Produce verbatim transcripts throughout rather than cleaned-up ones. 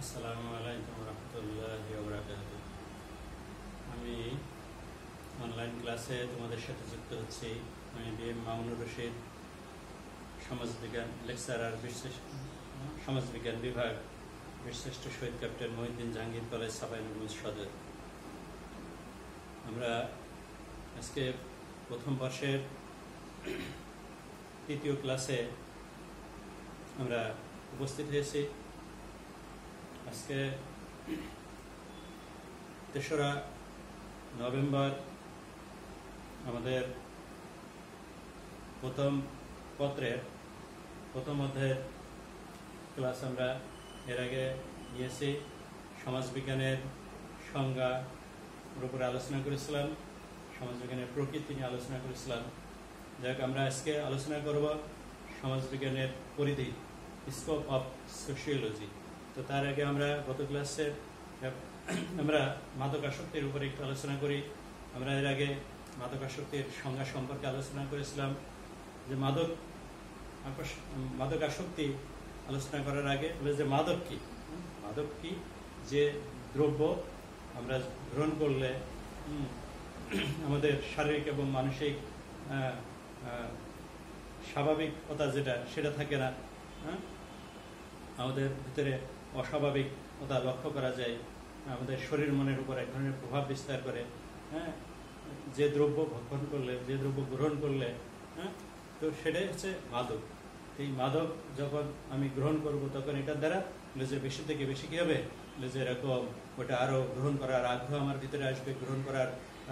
আসসালামু আলাইকুম রহমতুল্লাহি ওয়া বারাকাতুহু। আমি অনলাইন ক্লাসে তোমাদের সাথে যুক্ত হচ্ছি। আমি বি এম মামুনুর রশিদ, সমাজবিজ্ঞান লেকচারার, সমাজবিজ্ঞান বিভাগ, বীরশ্রেষ্ঠ শহীদ ক্যাপ্টেন মহিউদ্দিন জাহাঙ্গীর কলেজ, সাপাইনগঞ্জ সদর। আমরা আজকে প্রথম বর্ষের তৃতীয় ক্লাসে আমরা উপস্থিত হয়েছি। আজকে তেসরা নভেম্বর আমাদের প্রথম পত্রের প্রথম অধ্যায়ের ক্লাস আমরা এর আগে নিয়েছি। সমাজবিজ্ঞানের সংজ্ঞার উপরে আলোচনা করেছিলাম, সমাজবিজ্ঞানের প্রকৃতি নিয়ে আলোচনা করেছিলাম। যাক, আমরা আজকে আলোচনা করব সমাজবিজ্ঞানের পরিধি, স্কোপ অফ সোশিওলজি। তো তার আগে আমরা গত ক্লাসে আমরা মাদকাসক্তির উপরে একটু আলোচনা করি। আমরা এর আগে মাদকাসক্তির সংজ্ঞা সম্পর্কে আলোচনা করেছিলাম যে মাদক মাদকাসক্তি আলোচনা করার আগে যে মাদক কি মাদক কি যে দ্রব্য আমরা গ্রহণ করলে আমাদের শারীরিক এবং মানসিক স্বাভাবিকতা যেটা সেটা থাকে না, হ্যাঁ, আমাদের ভিতরে অস্বাভাবিকতা লক্ষ্য করা যায়, আমাদের শরীর মনের উপর এক ধরনের প্রভাব বিস্তার করে। হ্যাঁ, যে দ্রব্য ভক্ষণ করলে, যে দ্রব্য গ্রহণ করলে, হ্যাঁ, তো সেটাই হচ্ছে মাদক। এই মাদক যখন আমি গ্রহণ করব তখন এটার দ্বারা যে বেশি থেকে বেশি কি হবে, যে এরকম ওটা আরো গ্রহণ করার আগ্রহ আমার ভিতরে আসবে, গ্রহণ করার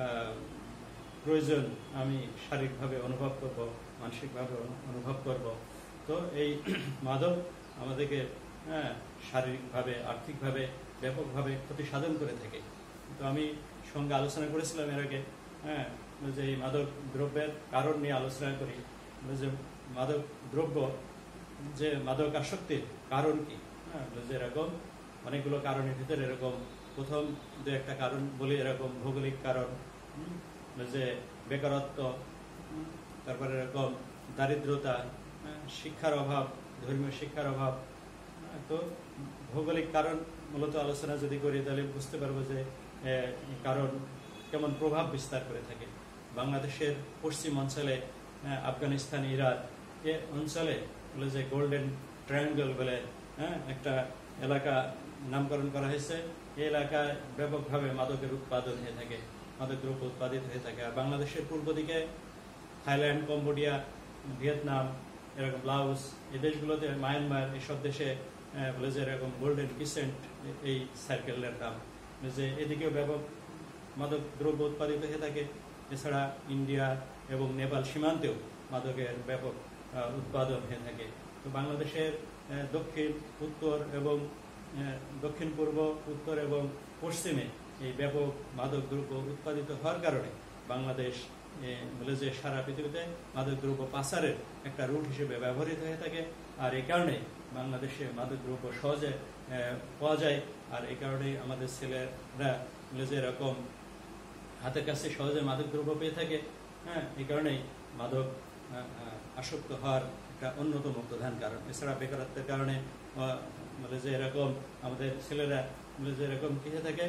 প্রয়োজন আমি শারীরিকভাবে অনুভব করব, মানসিকভাবে অনুভব করব। তো এই মাদক আমাদেরকে হ্যাঁ শারীরিকভাবে, আর্থিকভাবে ব্যাপকভাবে ক্ষতি সাধন করে থাকে। তো আমি সঙ্গে আলোচনা করেছিলাম এর আগে, হ্যাঁ, যে এই মাদক দ্রব্যের কারণ নিয়ে আলোচনা করি। যে মাদক দ্রব্য, যে মাদক আসক্তির কারণ কি, হ্যাঁ, যে এরকম অনেকগুলো কারণের ভিতরে এরকম প্রথম দু একটা কারণ বলি, এরকম ভৌগোলিক কারণ, যে বেকারত্ব, তারপরে এরকম দারিদ্রতা, শিক্ষার অভাব, ধর্মীয় শিক্ষার অভাব। তো ভৌগোলিক কারণ মূলত আলোচনা যদি করি তাহলে বুঝতে পারবো যে কারণ কেমন প্রভাব বিস্তার করে থাকে। বাংলাদেশের পশ্চিম অঞ্চলে, আফগানিস্তান, ইরাক এ অঞ্চলে বলে যে গোল্ডেন ট্রায়াঙ্গল বলে হ্যাঁ একটা এলাকা নামকরণ করা হয়েছে। এই এলাকায় ব্যাপকভাবে মাদকের উৎপাদন হয়ে থাকে, মাদক দ্রব্য উৎপাদিত হয়ে থাকে। আর বাংলাদেশের পূর্ব দিকে থাইল্যান্ড, কম্বোডিয়া, ভিয়েতনাম, এরকম লাওস, এই দেশগুলোতে, মায়ানমার, এইসব দেশে বলে যে এরকম গোল্ডেন কিসেন্ট এই সার্কেলের নাম, যে এদিকেও ব্যাপক মাদক দ্রব্য উৎপাদিত হয়ে থাকে। এছাড়া ইন্ডিয়া এবং নেপাল সীমান্তেও মাদকের ব্যাপক উৎপাদন হয়ে থাকে। তো বাংলাদেশের দক্ষিণ, উত্তর এবং দক্ষিণ পূর্ব, উত্তর এবং পশ্চিমে এই ব্যাপক মাদক দ্রব্য উৎপাদিত হওয়ার কারণে বাংলাদেশ বলে যে সারা পৃথিবীতে মাদক দ্রব্য পাচারের একটা রুট হিসেবে ব্যবহৃত হয়ে থাকে। আর এই কারণে বাংলাদেশে মাদক দ্রব্য সহজে পাওয়া যায়। আর এই কারণে আমাদের ছেলেরা বলে যে এরকম হাতের কাছে সহজে মাদক দ্রব্য পেয়ে থাকে। হ্যাঁ, এই কারণেই মাদক আসক্ত হওয়ার একটা অন্যতম প্রধান কারণ। এছাড়া বেকারত্বের কারণে বলে যে এরকম আমাদের ছেলেরা বলে যে এরকম কি হয়ে থাকে,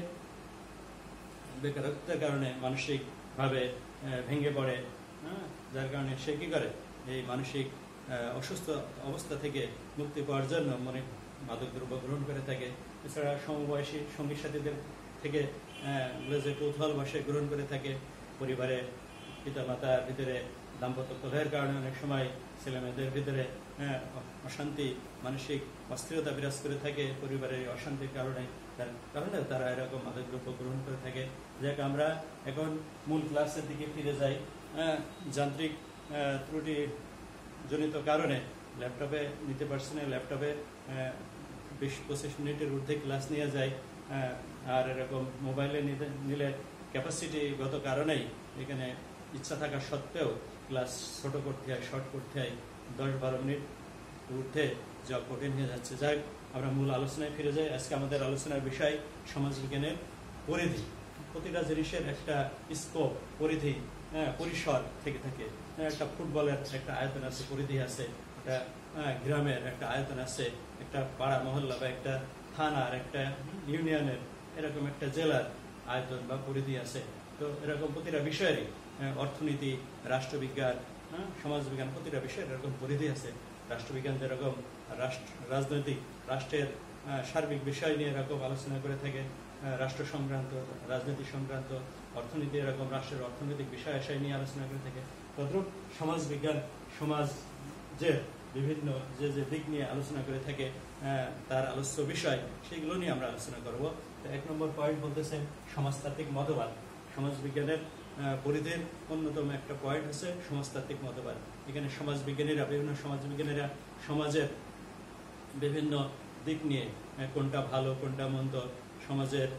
বেকারত্বের কারণে মানসিক ভাবে ভেঙে পড়ে। হ্যাঁ, যার কারণে সে কি করে, এই মানসিক অসুস্থ অবস্থা থেকে মুক্তি পাওয়ার জন্য মনে মাদক দ্রব্য গ্রহণ করে থাকে। এছাড়া সমবয়সী সঙ্গী সাথীদের থেকে যে কৌতূহল বসে গ্রহণ করে থাকে। পরিবারে পিতা মাতার ভিতরে দাম্পত্য কলহের কারণে অনেক সময় ছেলে মেয়েদের ভিতরে অশান্তি, মানসিক অস্থিরতা বিরাজ করে থাকে। পরিবারের অশান্তির কারণে তার কারণে তারা এরকম মাদক দ্রব্য গ্রহণ করে থাকে। যাক, আমরা এখন মূল ক্লাসের দিকে ফিরে যাই। যান্ত্রিক ত্রুটি জনিত কারণে ল্যাপটপে নিতে পারছি না, ল্যাপটপে বিশ পঁচিশ মিনিটের ঊর্ধ্বে ক্লাস নিয়ে যায়। আর এরকম মোবাইলে নিতে নিলে ক্যাপাসিটিগত কারণেই এখানে ইচ্ছা থাকা সত্ত্বেও ক্লাস ছোট করতে হয়, শর্ট করতে হয়। দশ বারো মিনিট ঊর্ধ্বে যা কঠিন হয়ে যাচ্ছে। যাই, আমরা মূল আলোচনায় ফিরে যাই। আজকে আমাদের আলোচনার বিষয় সমাজবিজ্ঞানের পরিধি। প্রতিটা জিনিসের একটা স্কোপ, পরিধি, হ্যাঁ, পরিসর থেকে থাকে। একটা ফুটবলের একটা আয়তন আছে, পরিধি আছে, একটা গ্রামের একটা আয়তন আছে, একটা পাড়া মহল্লা বা একটা থানার, একটা ইউনিয়নের, এরকম একটা জেলার আয়তন বা পরিধি আছে। তো এরকম প্রতিটা বিষয়েরই অর্থনীতি, রাষ্ট্রবিজ্ঞান, সমাজবিজ্ঞান, প্রতিটা বিষয়ের এরকম পরিধি আছে। রাষ্ট্রবিজ্ঞান যেরকম রাষ্ট্র রাজনৈতিক রাষ্ট্রের সার্বিক বিষয় নিয়ে এরকম আলোচনা করে থাকে, রাষ্ট্র সংক্রান্ত, রাজনীতি সংক্রান্ত, অর্থনীতি এরকম রাষ্ট্রের অর্থনৈতিক বিষয় আশয় নিয়ে আলোচনা করে থাকে। তদ্রূপ সমাজবিজ্ঞান সমাজ যে বিভিন্ন যে যে দিক নিয়ে আলোচনা করে থাকে তার আলোচ্য বিষয়, সেগুলো নিয়ে আমরা আলোচনা করব। তো এক নম্বর পয়েন্ট বলতেছে সমাজতাত্ত্বিক মতবাদ। সমাজবিজ্ঞানের পরিধির অন্যতম একটা পয়েন্ট হচ্ছে সমাজতাত্ত্বিক মতবাদ। এখানে সমাজবিজ্ঞানীরা, বিভিন্ন সমাজবিজ্ঞানীরা সমাজের বিভিন্ন দিক নিয়ে কোনটা ভালো কোনটা মন্দ, সমাজের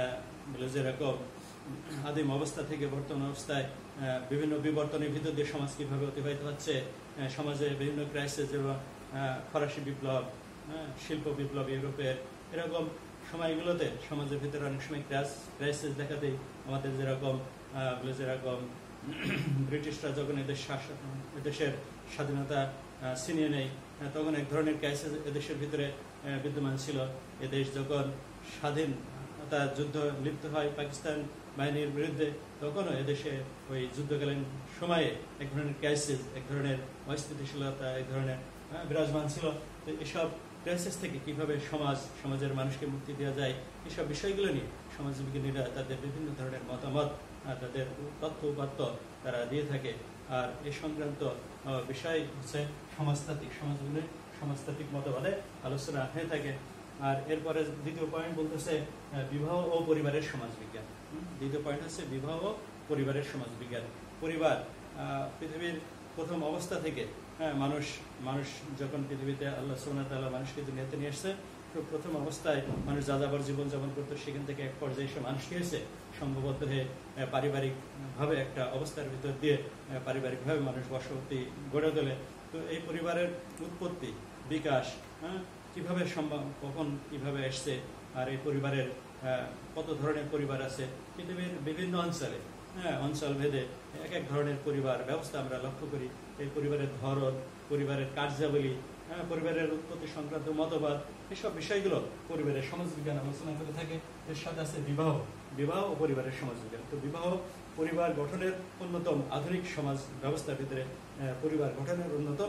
যেরকম আদিম অবস্থা থেকে বর্তমান অবস্থায় বিভিন্ন বিবর্তনের ভিতর দিয়ে সমাজ কিভাবে অতিবাহিত হচ্ছে, সমাজে বিভিন্ন ক্রাইসিস, যেমন ফরাসি বিপ্লব, শিল্প বিপ্লব ইউরোপের, এরকম সময়গুলোতে সমাজের ভিতরে অনেক সময় ক্রাইসিস দেখাতেই আমাদের যেরকম যেরকম ব্রিটিশরা যখন এদের শাসন এদেশের স্বাধীনতা ছিনিয়ে নেয়, তখন এক ধরনের ক্রাইসিস এদেশের ভিতরে বিদ্যমান ছিল। এদেশ যখন স্বাধীনতা যুদ্ধ লিপ্ত হয় পাকিস্তান বাহিনীর বিরুদ্ধে, তখনও এদেশে ওই যুদ্ধকালীন সময়ে এক ধরনের ক্রাইসিস, এক ধরনের অস্থিতিশীলতা, এক ধরনের বিরাজমান ছিল। তো এসব ক্রাইসিস থেকে কিভাবে সমাজ সমাজের মানুষকে মুক্তি দেওয়া যায়, এসব বিষয়গুলো নিয়ে সমাজবিজ্ঞানীরা তাদের বিভিন্ন ধরনের মতামত, তাদের তথ্য উপাত্ত তারা দিয়ে থাকে। আর এ সংক্রান্ত বিষয় হচ্ছে সমাজতাত্ত্বিক, সমাজবিজ্ঞানের সমাজতাত্ত্বিক মতবাদে আলোচনা হয়ে থাকে। আর এরপরে দ্বিতীয় পয়েন্ট বলতেছে বিবাহ ও পরিবারের সমাজবিজ্ঞান। দ্বিতীয় পয়েন্ট হচ্ছে বিবাহ ও পরিবারের সমাজবিজ্ঞান। পরিবার পৃথিবীর প্রথম অবস্থা থেকে মানুষ মানুষ যখন পৃথিবীতে আল্লাহ সুবহানাহু ওয়া তাআলা মানুষকে দুনিয়াতে নিয়ে আসছে, তো প্রথম অবস্থায় মানুষ যাযাবর জীবনযাপন করতো। সেখান থেকে এক পর্যায়ে এসে মানুষ কি হয়েছে, সংঘবদ্ধ হয়ে পারিবারিকভাবে একটা অবস্থার ভিতর দিয়ে পারিবারিকভাবে মানুষ বসতি গড়ে তোলে। তো এই পরিবারের উৎপত্তি, বিকাশ হ্যাঁ কিভাবে সম্ভব, কখন কিভাবে আসছে, আর এই পরিবারের কত ধরনের পরিবার আছে পৃথিবীর বিভিন্ন অঞ্চলে, হ্যাঁ অঞ্চল ভেদে এক এক ধরনের পরিবার ব্যবস্থা আমরা লক্ষ্য করি। এই পরিবারের ধরন, পরিবারের কার্যাবলী, হ্যাঁ পরিবারের উৎপত্তি সংক্রান্ত মতবাদ, এসব বিষয়গুলো পরিবারের সমাজবিজ্ঞান আলোচনা করে থাকে। এর সাথে আছে বিবাহ, বিবাহ ও পরিবারের সমাজবিজ্ঞান। তো বিবাহ পরিবার গঠনের অন্যতম, আধুনিক সমাজ ব্যবস্থার ভিতরে পরিবার গঠনের অন্যতম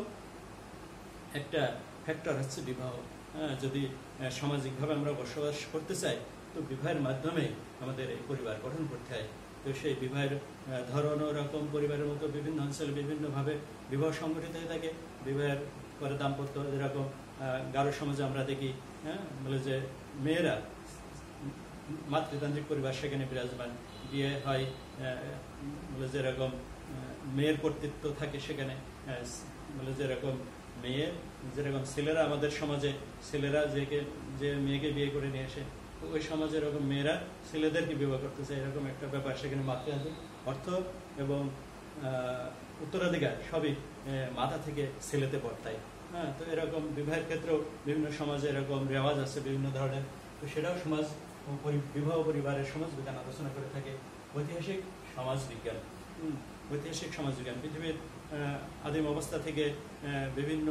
একটা ফ্যাক্টর হচ্ছে বিবাহ। যদি সামাজিকভাবে আমরা বসবাস করতে চাই, তো বিবাহের মাধ্যমে আমাদের এই পরিবার গঠন করতে হয়। তো সেই বিবাহের ধরন ও রকম পরিবারের মতো বিভিন্ন অঞ্চলে বিভিন্নভাবে বিবাহ সংগঠিত হয়ে থাকে। বিবাহের পরে দাম্পত্য, যেরকম গারো সমাজে আমরা দেখি, হ্যাঁ বলে যে মেয়েরা মাতৃতান্ত্রিক পরিবার সেখানে বিরাজমান, বিয়ে হয় বলে যেরকম মেয়ের কর্তৃত্ব থাকে সেখানে, বলে যেরকম মেয়ে যেরকম ছেলেরা আমাদের সমাজে ছেলেরা যে যে মেয়েকে বিয়ে করে নিয়ে আসে, ওই সমাজে এরকম মেয়েরা ছেলেদেরকে বিবাহ করতে চায়, এরকম একটা ব্যাপার সেখানে মাতৃতান্ত্রিক অর্থ এবং উত্তরাধিকার সবই মাথা থেকে ছেলেতে বর্তায়। হ্যাঁ তো এরকম বিবাহের ক্ষেত্রেও বিভিন্ন সমাজে এরকম রেওয়াজ আছে বিভিন্ন ধরনের। তো সেটাও সমাজ বিবাহ পরিবারের সমাজবিজ্ঞান আলোচনা করে থাকে। ঐতিহাসিক সমাজবিজ্ঞান, ঐতিহাসিক সমাজবিজ্ঞান পৃথিবীর আদিম অবস্থা থেকে বিভিন্ন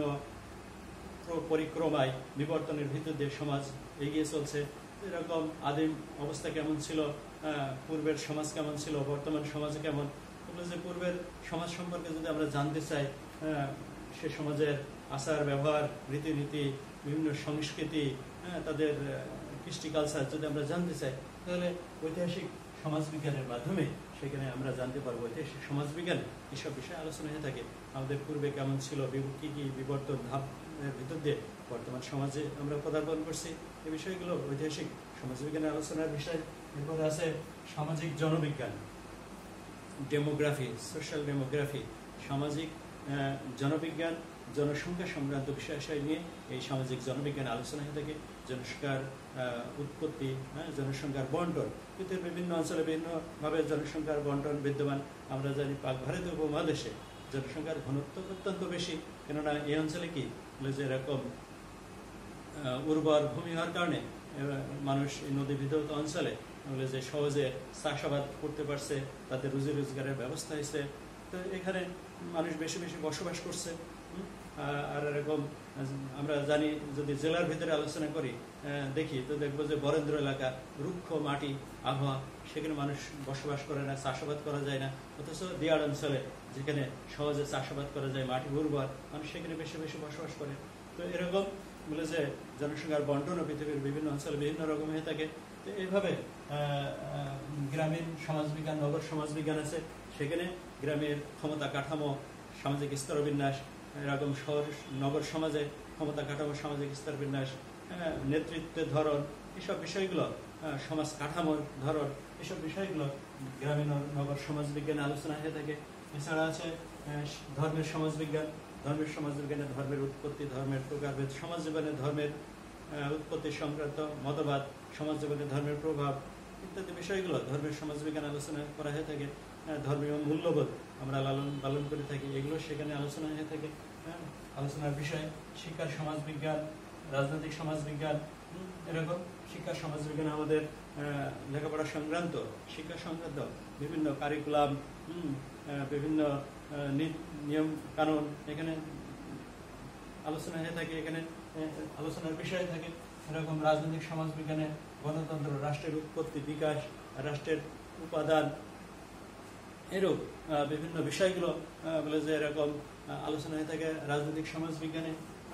পরিক্রমায় বিবর্তনের ভিতর দিয়ে সমাজ এগিয়ে চলছে। এরকম আদিম অবস্থা কেমন ছিল, পূর্বের সমাজ কেমন ছিল, বর্তমান সমাজ কেমন, যে পূর্বের সমাজ সম্পর্কে যদি আমরা জানতে চাই, সে সমাজের আচার ব্যবহার, রীতিনীতি, বিভিন্ন সংস্কৃতি, তাদের কৃষ্টি কালচার যদি আমরা জানতে চাই, তাহলে ঐতিহাসিক সমাজবিজ্ঞানের মাধ্যমে সেখানে আমরা জানতে পারবো। ঐতিহাসিক সমাজবিজ্ঞানে এসব বিষয়ে আলোচনা হয়ে থাকে। আমাদের পূর্বে কেমন ছিল, কি কি বিবর্তন ধাপের ভিতর দিয়ে বর্তমান সমাজে আমরা পদার্পণ করছি, এই বিষয়গুলো ঐতিহাসিক সমাজবিজ্ঞানের আলোচনার বিষয়। এরপরে আছে সামাজিক জনবিজ্ঞান, ডেমোগ্রাফি, সোশ্যাল ডেমোগ্রাফি, সামাজিক জনবিজ্ঞান, জনসংখ্যা সংক্রান্ত বিষয় নিয়ে এই সামাজিক জনবিজ্ঞান আলোচনা হয়ে থাকে। জনসংখ্যার উৎপত্তি, হ্যাঁ জনসংখ্যার বন্টন, পৃথিবীর বিভিন্ন অঞ্চলে বিভিন্নভাবে জনসংখ্যার বন্টন বিদ্যমান। আমরা জানি পাক ভারতীয় উপমহাদেশে জনসংখ্যার ঘনত্ব অত্যন্ত বেশি, কেননা এই অঞ্চলে কি যে এরকম উর্বর ভূমি হওয়ার কারণে মানুষ এই নদীভিত্তিক অঞ্চলে বলে যে সহজে চাষাবাদ করতে পারছে, তাদের রুজি রোজগারের ব্যবস্থা হয়েছে। তো এখানে মানুষ বেশি বেশি বসবাস করছে। আর এরকম আমরা জানি যদি জেলার ভিতরে আলোচনা করি দেখি তো দেখবো যে বরেন্দ্র এলাকা, রুক্ষ মাটি আবহাওয়া, সেখানে মানুষ বসবাস করে না, চাষাবাদ করা যায় না। অথচ দিয়াড় অঞ্চলে যেখানে সহজে চাষাবাদ করা যায়, মাটি উর্বর, মানুষ সেখানে বেশি বেশি বসবাস করে। তো এরকম বলে যে জনসংখ্যার বন্টন পৃথিবীর বিভিন্ন অঞ্চলে বিভিন্ন রকম হয়ে থাকে। তো এইভাবে গ্রামীণ সমাজবিজ্ঞান, নগর সমাজবিজ্ঞান আছে, সেখানে গ্রামের ক্ষমতা কাঠামো, সামাজিক স্তরবিন্যাস, এরকম শহর নগর সমাজে ক্ষমতা কাঠামো, সামাজিক স্তরবিন্যাস, নেতৃত্বের ধরন, এসব বিষয়গুলো, সমাজ কাঠামোর ধরন, এসব বিষয়গুলো গ্রামীণ নগর সমাজবিজ্ঞানে আলোচনা হয়ে থাকে। এছাড়া আছে ধর্মের সমাজবিজ্ঞান। ধর্মের সমাজবিজ্ঞানে ধর্মের উৎপত্তি, ধর্মের প্রকারভেদ, সমাজ জীবনে ধর্মের উৎপত্তি সংক্রান্ত মতবাদ, সমাজ জীবনে ধর্মের প্রভাব ইত্যাদি বিষয়গুলো ধর্মের সমাজবিজ্ঞান আলোচনা করা হয়ে থাকে। ধর্মীয় মূল্যবোধ আমরা লালন পালন করে থাকি, এগুলো সেখানে আলোচনা হয়ে থাকে। আলোচনার বিষয় শিক্ষার সমাজবিজ্ঞান, রাজনৈতিক সমাজবিজ্ঞান, এরকম শিক্ষা সমাজবিজ্ঞান আমাদের লেখাপড়া সংক্রান্ত, শিক্ষা সংক্রান্ত বিভিন্ন কারিকুলাম, বিভিন্ন নিয়ম কানুন এখানে আলোচনা হয়ে থাকে, এখানে আলোচনার বিষয় থাকে। এরকম রাজনৈতিক সমাজবিজ্ঞানে গণতন্ত্র, রাষ্ট্রের উৎপত্তি, বিকাশ, রাষ্ট্রের উপাদান, এরূপ বিভিন্ন বিষয়গুলো বলে যে এরকম আলোচনা হয়ে থাকে। রাজনৈতিক সমাজবিজ্ঞানে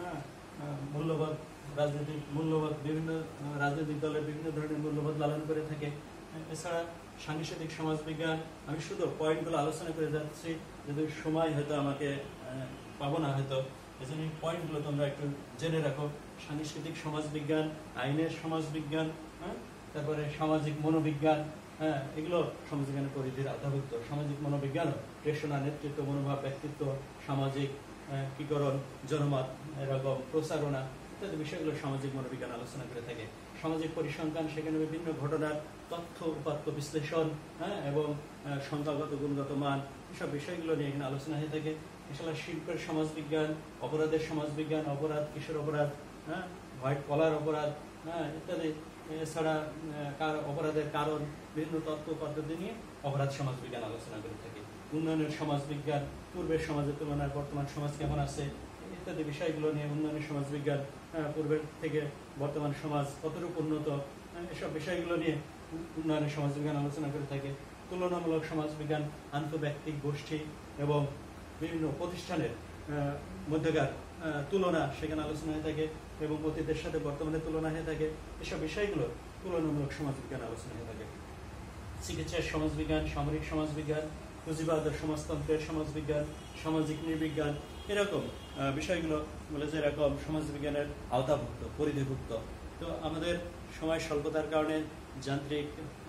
মূল্যবোধ, রাজনৈতিক মূল্যবোধ, বিভিন্ন রাজনৈতিক দলের বিভিন্ন ধরনের মূল্যবোধ লালন করে থাকে। এছাড়া সাংস্কৃতিক সমাজবিজ্ঞান, আমি শুধু পয়েন্টগুলো আলোচনা করে যাচ্ছি, যদি সময় হয়তো আমাকে পাবো না হয়তো, এই জন্য পয়েন্টগুলো তোমরা একটু জেনে রাখো। সাংস্কৃতিক সমাজবিজ্ঞান, আইনের সমাজবিজ্ঞান, হ্যাঁ, তারপরে সামাজিক মনোবিজ্ঞান, হ্যাঁ, এগুলো সমাজবিজ্ঞানের পরিধির আওতাভুক্ত। সামাজিক মনোবিজ্ঞানও প্রেষণা, নেতৃত্ব, মনোভাব, ব্যক্তিত্ব, সামাজিক কিকরণ, জনমত, এরকম প্রচারণা ইত্যাদি বিষয়গুলো সামাজিক মনোবিজ্ঞান আলোচনা করে থাকে। সামাজিক পরিসংখ্যান, সেখানে বিভিন্ন ঘটনার তথ্য উপাত্ত বিশ্লেষণ, হ্যাঁ, এবং সংখ্যাগত গুণগত মান, এসব বিষয়গুলো নিয়ে এখানে আলোচনা হয়ে থাকে। এছাড়া শিল্পের সমাজবিজ্ঞান, অপরাধের সমাজবিজ্ঞান, অপরাধ, কিশোর অপরাধ, হ্যাঁ, হোয়াইট কলার অপরাধ, হ্যাঁ, ইত্যাদি। এছাড়া অপরাধের কারণ, বিভিন্ন তথ্য পদ্ধতি নিয়ে অপরাধ সমাজবিজ্ঞান আলোচনা করে থাকে। উন্নয়নের সমাজবিজ্ঞান, পূর্বের সমাজের তুলনায় বর্তমান সমাজ কেমন আছে ইত্যাদি বিষয়গুলো নিয়ে উন্নয়নের সমাজবিজ্ঞান, পূর্বের থেকে বর্তমান সমাজ কতটুকু উন্নত, এসব বিষয়গুলো নিয়ে উন্নয়নের সমাজবিজ্ঞান আলোচনা করে থাকে। তুলনামূলক সমাজবিজ্ঞান, আন্তঃব্যক্তিক, গোষ্ঠী এবং বিভিন্ন প্রতিষ্ঠানের মধ্যকার তুলনা সেখানে আলোচনা হয়ে থাকে এবং অতীতের সাথে বর্তমানে তুলনা হয়ে থাকে। এসব বিষয়গুলো তুলনামূলক সমাজবিজ্ঞান আলোচনা হয়ে থাকে। চিকিৎসার সমাজবিজ্ঞান, সামরিক সমাজবিজ্ঞান, পুঁজিবাদ ও সমাজতন্ত্রের সমাজবিজ্ঞান, সামাজিক নৃবিজ্ঞান, এরকম বিষয়গুলো বলে যে এরকম সমাজবিজ্ঞানের আওতাভুক্ত, পরিধিভুক্ত। তো আমাদের সময় স্বল্পতার কারণে, যান্ত্রিক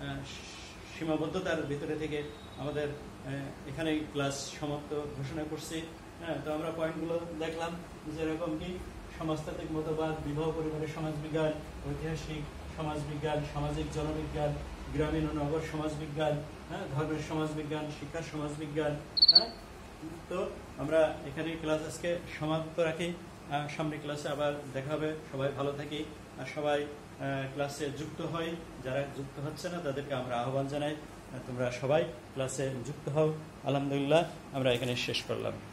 সীমাবদ্ধতার ভিতরে থেকে আমাদের এখানেই ক্লাস সমাপ্ত ঘোষণা করছি। হ্যাঁ, তো আমরা পয়েন্টগুলো দেখলাম যে এরকম কি সমাজতাত্ত্বিক মতবাদ, বিবাহ পরিবারের সমাজবিজ্ঞান, ঐতিহাসিক সমাজবিজ্ঞান, সামাজিক জনবিজ্ঞান, গ্রামীণ ও নগর সমাজবিজ্ঞান, হ্যাঁ, ধর্মের সমাজবিজ্ঞান, শিক্ষার সমাজবিজ্ঞান। হ্যাঁ, তো আমরা এখানে ক্লাস আজকে সমাপ্ত রাখি। সামনে ক্লাসে আবার দেখা হবে। সবাই ভালো থাকি আর সবাই ক্লাসে যুক্ত হই। যারা যুক্ত হচ্ছে না তাদেরকে আমরা আহ্বান জানাই, তোমরা সবাই ক্লাসে যুক্ত হও। আলহামদুলিল্লাহ, আমরা এখানে শেষ করলাম।